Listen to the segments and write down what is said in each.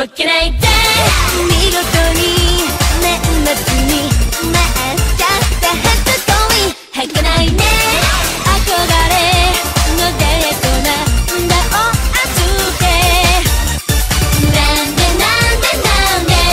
負けないで見事に年末になっちゃった初恋儚いね憧れのデートなんだを預けなんでなんでなんで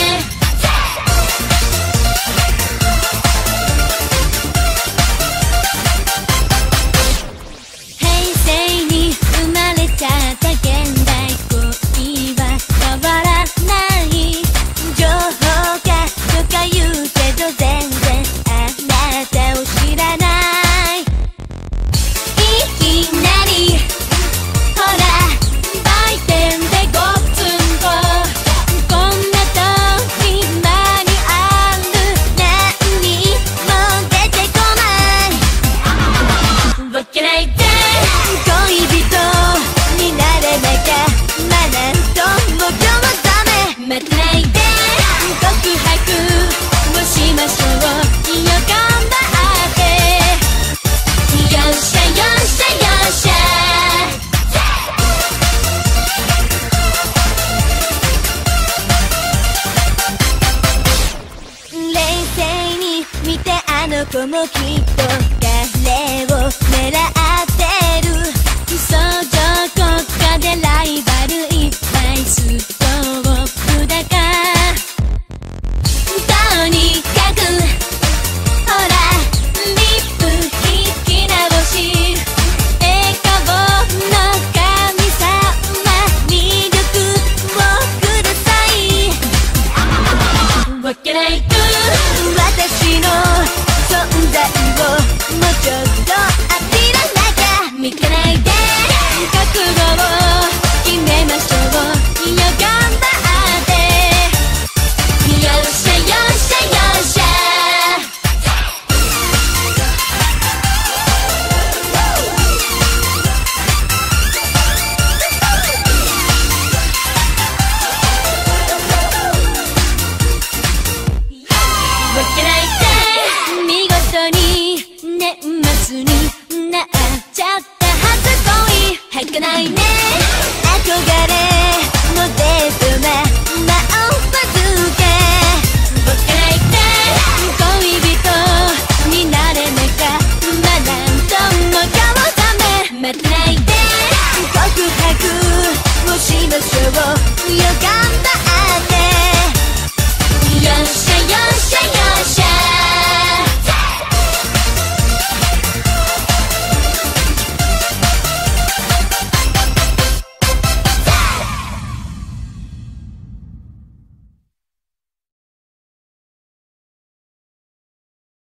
平成に生まれちゃった現代恋は変わらない情報化とか言うけど全然あなたを知らないいきなりほら売店でごつんここんな時間にある何も出てこないわけないで恋人になれなきゃまあなんとも今日はダメ待てないで告白をしましょうよ頑張ってよっしゃよっしゃよっしゃ冷静に見てあの子もきっと